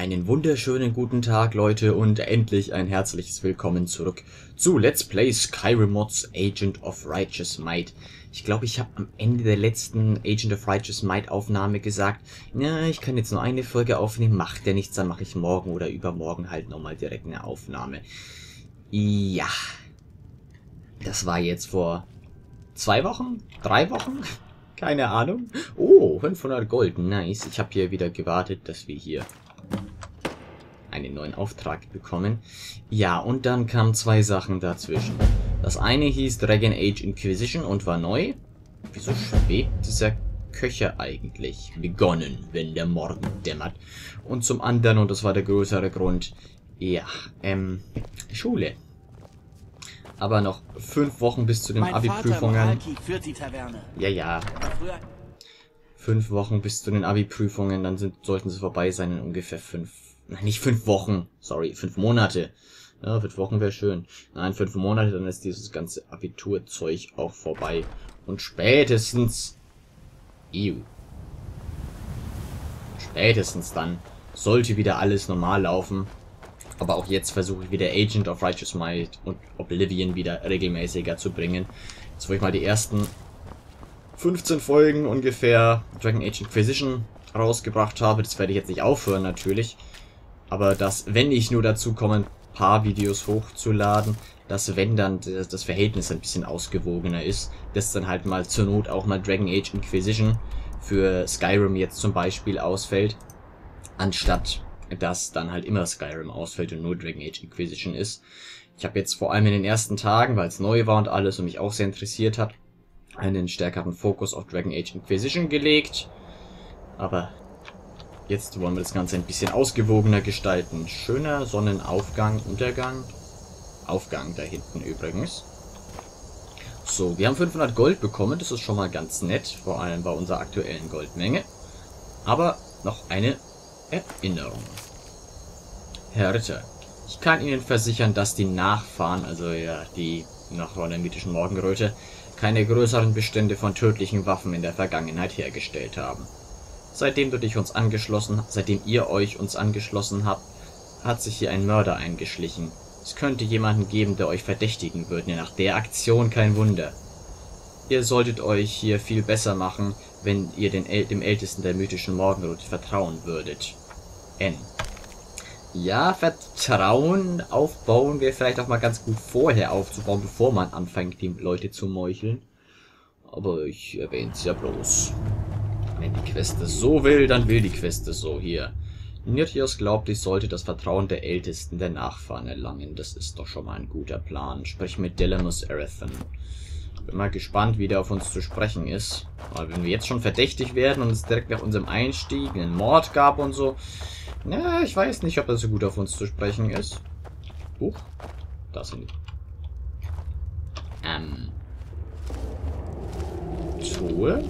Einen wunderschönen guten Tag, Leute, und endlich ein herzliches Willkommen zurück zu Let's Play Skyrim Mods Agent of Righteous Might. Ich glaube, ich habe am Ende der letzten Agent of Righteous Might Aufnahme gesagt, ja, ich kann jetzt nur eine Folge aufnehmen, macht der nichts, dann mache ich morgen oder übermorgen halt nochmal direkt eine Aufnahme. Ja, das war jetzt vor 2 Wochen? 3 Wochen? Keine Ahnung. Oh, 500 Gold, nice. Ich habe hier wieder gewartet, dass wir hier einen neuen Auftrag bekommen. Ja, und dann kamen 2 Sachen dazwischen. Das eine hieß Dragon Age Inquisition und war neu. Wieso schwebt dieser Köcher eigentlich? Begonnen, wenn der Morgen dämmert. Und zum anderen, und das war der größere Grund, ja, Schule. Aber noch 5 Wochen bis zu den Abi-Prüfungen. Ja. 5 Wochen bis zu den Abi-Prüfungen, dann sollten sie vorbei sein in ungefähr 5 Wochen. Sorry, 5 Monate. Ja, 5 Wochen wäre schön. Nein, 5 Monate, dann ist dieses ganze Abiturzeug auch vorbei. Und spätestens dann sollte wieder alles normal laufen. Aber auch jetzt versuche ich wieder Agent of Righteous Might und Oblivion wieder regelmäßiger zu bringen. Jetzt, wo ich mal die ersten 15 Folgen ungefähr Dragon Age Inquisition rausgebracht habe, das werde ich jetzt nicht aufhören natürlich. Aber dass, wenn ich nur dazu komme, ein paar Videos hochzuladen, dass wenn dann das Verhältnis ein bisschen ausgewogener ist, dass dann halt mal zur Not auch mal Dragon Age Inquisition für Skyrim jetzt zum Beispiel ausfällt, anstatt dass dann halt immer Skyrim ausfällt und nur Dragon Age Inquisition ist. Ich habe jetzt vor allem in den ersten Tagen, weil es neu war und alles und mich auch sehr interessiert hat, einen stärkeren Fokus auf Dragon Age Inquisition gelegt. Aber jetzt wollen wir das Ganze ein bisschen ausgewogener gestalten. Schöner Sonnenaufgang, Untergang. Aufgang da hinten übrigens. So, wir haben 500 Gold bekommen. Das ist schon mal ganz nett. Vor allem bei unserer aktuellen Goldmenge. Aber noch eine Erinnerung. Herr Ritter, ich kann Ihnen versichern, dass die Nachfahren, also ja, die Nachfahren der mythischen Morgenröte, keine größeren Bestände von tödlichen Waffen in der Vergangenheit hergestellt haben. Seitdem ihr euch uns angeschlossen habt, hat sich hier ein Mörder eingeschlichen. Es könnte jemanden geben, der euch verdächtigen würde, nach der Aktion kein Wunder. Ihr solltet euch hier viel besser machen, wenn ihr dem Ältesten der mythischen Morgenröte vertrauen würdet. N. Ja, Vertrauen aufbauen wäre vielleicht auch mal ganz gut vorher aufzubauen, bevor man anfängt, die Leute zu meucheln. Aber ich erwähne es ja bloß. Wenn die Quest es so will, dann will die Quest es so hier. Nirtios glaubt, ich sollte das Vertrauen der Ältesten der Nachfahren erlangen. Das ist doch schon mal ein guter Plan. Sprich mit Delamus Erethan. Bin mal gespannt, wie der auf uns zu sprechen ist. Weil wenn wir jetzt schon verdächtig werden und es direkt nach unserem Einstieg einen Mord gab und so. Na, ich weiß nicht, ob das so gut auf uns zu sprechen ist. Huch. Da sind die. Truhe?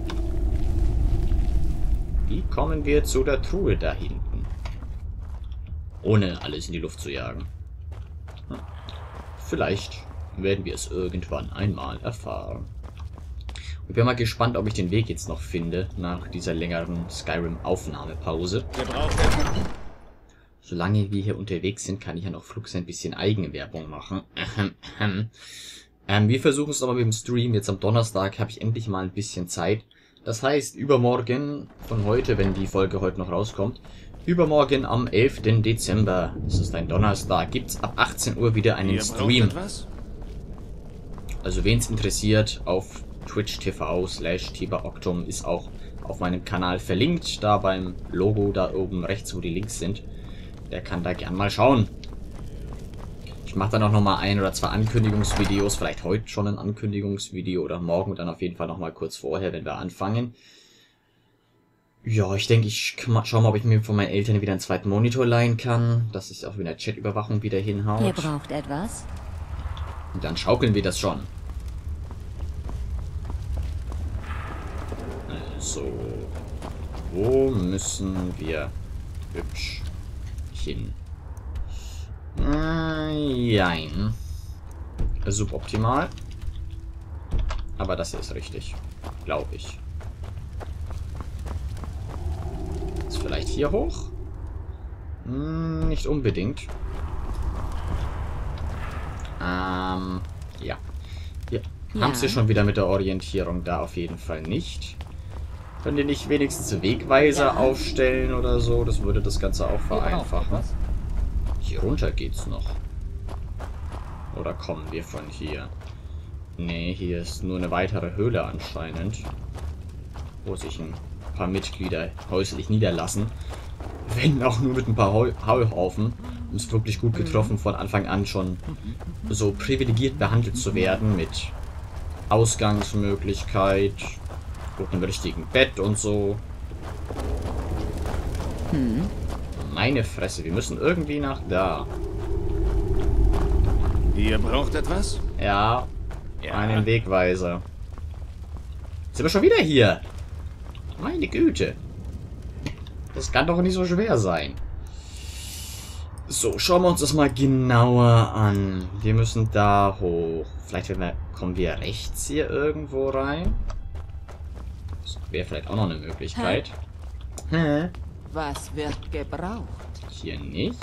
Wie kommen wir zu der Truhe da hinten? Ohne alles in die Luft zu jagen. Vielleicht werden wir es irgendwann einmal erfahren. Ich bin mal gespannt, ob ich den Weg jetzt noch finde, nach dieser längeren Skyrim-Aufnahmepause. Solange wir hier unterwegs sind, kann ich ja noch flugs ein bisschen Eigenwerbung machen. Wir versuchen es aber mit dem Stream. Jetzt am Donnerstag habe ich endlich mal ein bisschen Zeit. Das heißt, übermorgen, von heute, wenn die Folge heute noch rauskommt, übermorgen am 11. Dezember, das ist ein Donnerstag, gibt es ab 18 Uhr wieder einen Stream. Also wen es interessiert, auf Twitch TV/TibaOctum ist auch auf meinem Kanal verlinkt, da beim Logo da oben rechts, wo die Links sind. Der kann da gern mal schauen. Ich mache dann auch nochmal 1 oder 2 Ankündigungsvideos, vielleicht heute schon ein Ankündigungsvideo oder morgen dann auf jeden Fall nochmal kurz vorher, wenn wir anfangen. Ja, ich denke, ich schau mal, ob ich mir von meinen Eltern wieder einen zweiten Monitor leihen kann, dass ich auch wieder Chatüberwachung wieder hinhaut. Ihr braucht etwas? Und dann schaukeln wir das schon. Also, wo müssen wir hübsch hin? Jein. Suboptimal. Aber das hier ist richtig. Glaube ich. Ist vielleicht hier hoch? Nicht unbedingt. Ja. Wir haben es hier schon wieder mit der Orientierung da auf jeden Fall nicht. Können die nicht wenigstens Wegweiser aufstellen oder so? Das würde das Ganze auch vereinfachen. Hier runter geht's noch. Oder kommen wir von hier? Nee, hier ist nur eine weitere Höhle anscheinend. Wo sich ein paar Mitglieder häuslich niederlassen. Wenn auch nur mit ein paar Heuhaufen. Um es wirklich gut getroffen, von Anfang an schon so privilegiert behandelt zu werden. Mit Ausgangsmöglichkeit. Mit einem richtigen Bett und so. Meine Fresse, wir müssen irgendwie nach da. Ihr braucht etwas? Ja, einen Wegweiser. Sind wir schon wieder hier? Meine Güte. Das kann doch nicht so schwer sein. So, schauen wir uns das mal genauer an. Wir müssen da hoch. Vielleicht kommen wir rechts hier irgendwo rein. Das wäre vielleicht auch noch eine Möglichkeit. Was wird gebraucht? Hier nicht.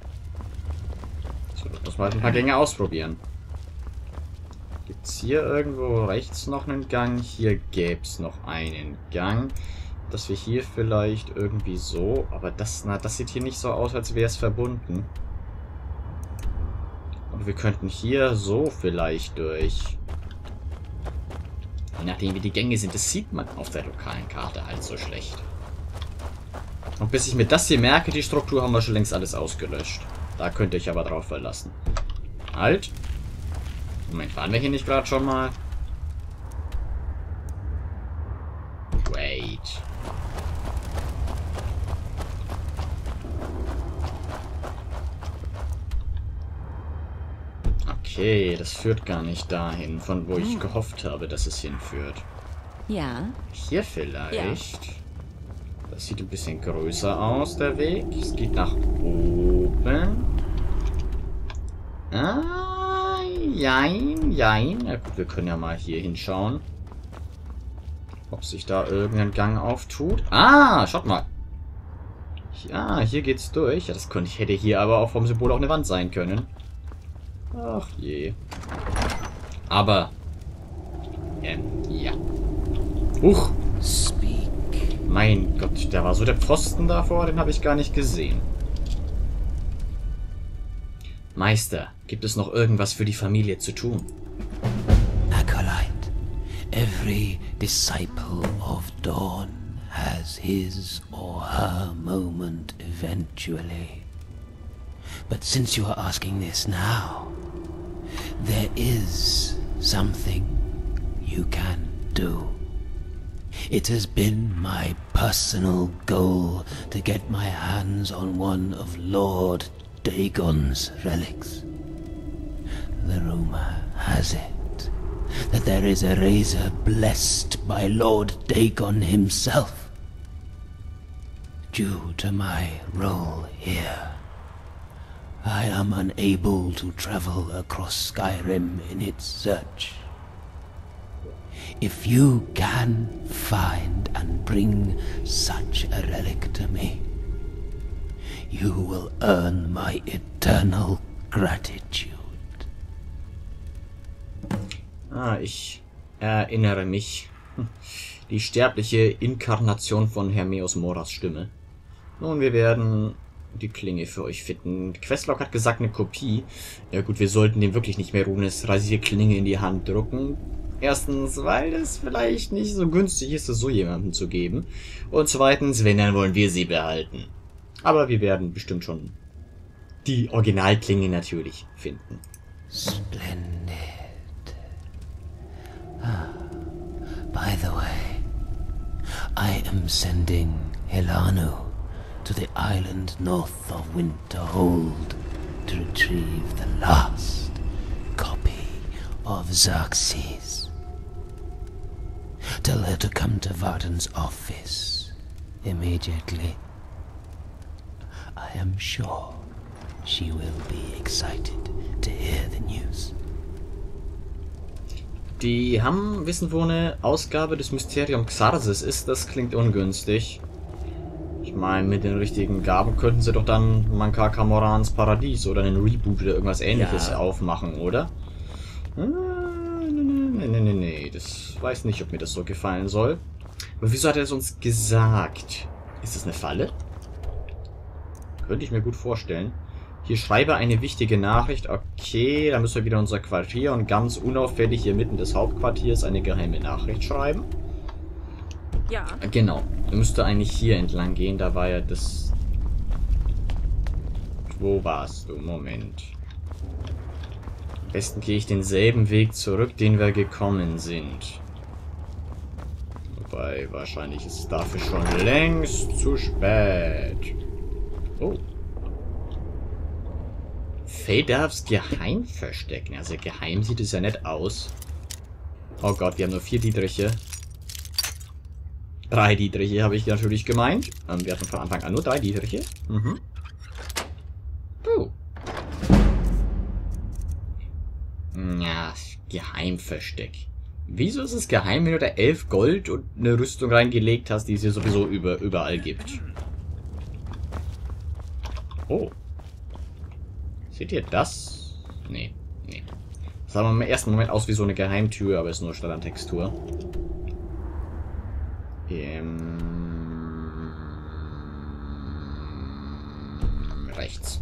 So, das muss mal ein paar Gänge ausprobieren. Gibt es hier irgendwo rechts noch einen Gang? Hier gäbe es noch einen Gang. Dass wir hier vielleicht irgendwie so... Aber das sieht hier nicht so aus, als wäre es verbunden. Und wir könnten hier so vielleicht durch. Je nachdem wie die Gänge sind, das sieht man auf der lokalen Karte halt so schlecht. Und bis ich mir das hier merke, die Struktur, haben wir schon längst alles ausgelöscht. Da könnt ihr euch aber drauf verlassen. Halt. Moment, waren wir hier nicht gerade schon mal? Wait. Okay, das führt gar nicht dahin, von wo ich gehofft habe, dass es hinführt. Ja. Hier vielleicht. Ja. Das sieht ein bisschen größer aus, der Weg. Es geht nach oben. Ah, jein. Ja gut, wir können ja mal hier hinschauen. Ob sich da irgendein Gang auftut. Ah, schaut mal. Ja, hier geht's durch. Ja, hätte hier aber auch vom Symbol auch eine Wand sein können. Ach je. Aber. Ja. Huch. Mein Gott, da war so der Pfosten davor, den habe ich gar nicht gesehen. Meister, gibt es noch irgendwas für die Familie zu tun? Acolyte, every disciple of Dawn has his or her moment eventually. But since you are asking this now, there is something you can do. It has been my personal goal to get my hands on one of Lord Dagon's relics. The rumor has it that there is a razor blessed by Lord Dagon himself. Due to my role here, I am unable to travel across Skyrim in its search. If you can find and bring such a relic to me, you will earn my eternal gratitude. Ah, ich erinnere mich. Die sterbliche Inkarnation von Hermeus Moras Stimme. Nun, wir werden die Klinge für euch finden. Questlog hat gesagt, eine Kopie. Ja gut, wir sollten dem wirklich nicht mehr Runes Rasierklinge in die Hand drucken. Erstens, weil es vielleicht nicht so günstig ist, es so jemandem zu geben. Und zweitens, wenn, dann wollen wir sie behalten. Aber wir werden bestimmt schon die Originalklinge natürlich finden. Splendid. By the way, I am sending Helanu to the island north of Winterhold to retrieve the last copy of Xerxes. Tell her to come to Varden's office immediately. I am sure she will be excited to hear the news. Die wissen, wo eine Ausgabe des Mysterium Xarxes ist. Das klingt ungünstig. Ich Mein, mit den richtigen Gaben könnten sie doch dann Manka Kamorans Paradies oder einen Reboot oder irgendwas ähnliches aufmachen, oder? Nee, das weiß nicht, ob mir das so gefallen soll. Aber wieso hat er es uns gesagt? Ist das eine Falle? Könnte ich mir gut vorstellen. Hier schreibe eine wichtige Nachricht. Okay, dann müssen wir wieder unser Quartier und ganz unauffällig hier mitten des Hauptquartiers eine geheime Nachricht schreiben. Ja. Genau. Er müsste eigentlich hier entlang gehen. Da war ja das... Wo warst du? Moment. Am besten gehe ich denselben Weg zurück, den wir gekommen sind. Wobei, wahrscheinlich ist es dafür schon längst zu spät. Oh. Faye darf's geheim verstecken. Also geheim sieht es ja nicht aus. Oh Gott, wir haben nur 4 Dietriche. 3 Dietriche habe ich natürlich gemeint. Wir hatten von Anfang an nur 3 Dietriche. Mhm. Oh. Ja, Geheimversteck. Wieso ist es geheim, wenn du da 11 Gold und eine Rüstung reingelegt hast, die es hier sowieso überall gibt? Oh. Seht ihr das? Nee, nee. Das sah im ersten Moment aus wie so eine Geheimtür, aber ist nur Standardtextur. Rechts.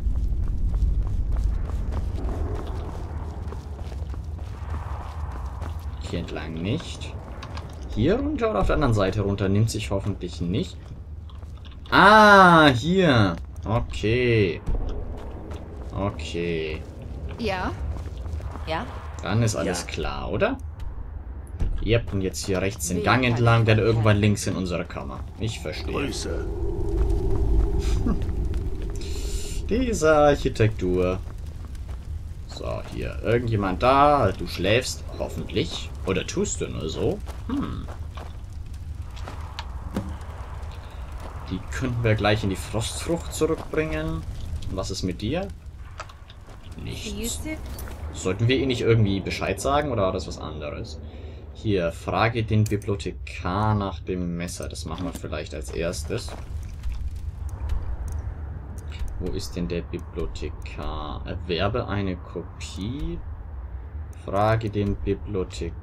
Hier entlang nicht. Hier runter oder auf der anderen Seite runter? Nimmt sich hoffentlich nicht. Ah, hier. Okay. Okay. Ja. Ja. Dann ist alles klar, oder? Yep, und jetzt hier rechts den Gang entlang, dann irgendwann links in unsere Kammer. Ich verstehe. Grüße. Diese Architektur. So, hier. Irgendjemand da. Du schläfst. Hoffentlich. Oder tust du nur so? Die könnten wir gleich in die Frostfrucht zurückbringen. Und was ist mit dir? Nichts. Sollten wir ihr nicht irgendwie Bescheid sagen oder war das was anderes? Hier, frage den Bibliothekar nach dem Messer. Das machen wir vielleicht als erstes. Wo ist denn der Bibliothekar? Erwerbe eine Kopie. Frage den Bibliothekar.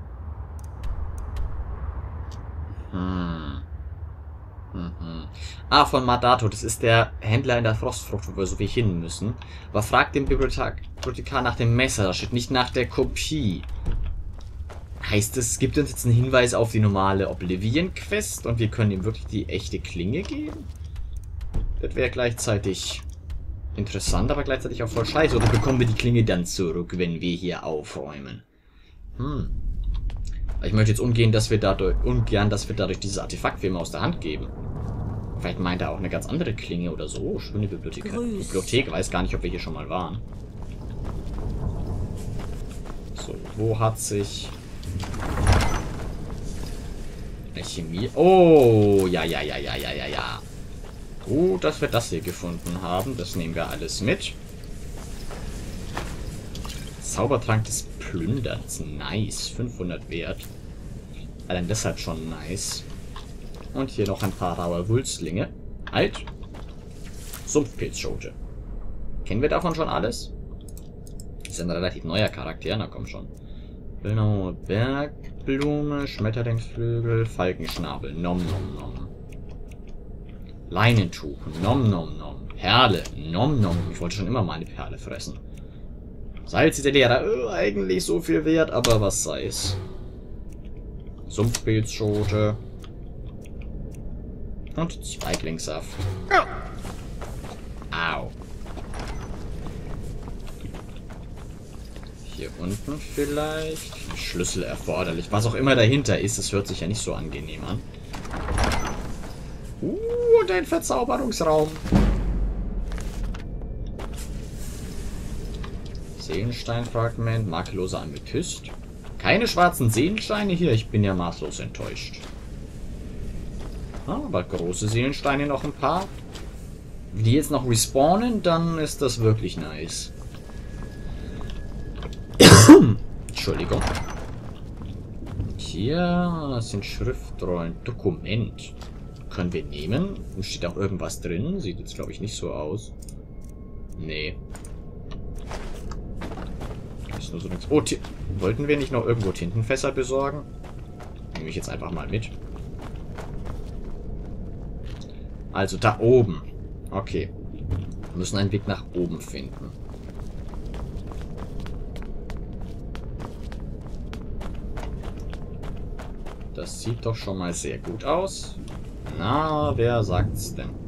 Ah, von Madato. Das ist der Händler in der Frostfrucht, wo wir so wie hin müssen. Aber fragt den Bibliothekar nach dem Messer. Da steht nicht nach der Kopie. Heißt es, es gibt uns jetzt einen Hinweis auf die normale Oblivion-Quest und wir können ihm wirklich die echte Klinge geben? Das wäre gleichzeitig interessant, aber gleichzeitig auch voll scheiße. Oder bekommen wir die Klinge dann zurück, wenn wir hier aufräumen? Ich möchte jetzt ungern, dass wir dadurch dieses Artefakt für immer aus der Hand geben. Vielleicht meint er auch eine ganz andere Klinge oder so. Oh, schöne Bibliothek. Bibliothek, weiß gar nicht, ob wir hier schon mal waren. So, wo hat sich... Chemie. Oh, ja. Gut, dass wir das hier gefunden haben. Das nehmen wir alles mit. Zaubertrank des Plünderns. Nice. 500 wert. Allein deshalb schon nice. Und hier noch ein paar raue Wulstlinge. Alt. Sumpfpilzschote. Kennen wir davon schon alles? Ist ein relativ neuer Charakter. Na komm schon. Genau. Bergblume, Schmetterlingsflügel, Falkenschnabel. Nom nom nom. Leinentuch. Nom nom nom. Perle. Nom nom. Ich wollte schon immer mal eine Perle fressen. Salz ist der Lehrer. Eigentlich so viel wert, aber was sei's. Sumpfpilzschote. Und Zweiglingssaft. Au. Hier unten vielleicht. Schlüssel erforderlich. Was auch immer dahinter ist, es hört sich ja nicht so angenehm an. Und ein Verzauberungsraum. Seelensteinfragment, makelloser Amethyst. Keine schwarzen Seelensteine hier, ich bin ja maßlos enttäuscht. Aber große Seelensteine noch ein paar. Wenn die jetzt noch respawnen, dann ist das wirklich nice. Entschuldigung. Hier sind Schriftrollen. Dokument. können wir nehmen. Steht auch irgendwas drin. Sieht jetzt, glaube ich, nicht so aus. Nee. Ist nur so nichts. Oh, wollten wir nicht noch irgendwo Tintenfässer besorgen? Nehme ich jetzt einfach mal mit. Also da oben. Okay. Wir müssen einen Weg nach oben finden. Das sieht doch schon mal sehr gut aus. Na, wer sagt's denn?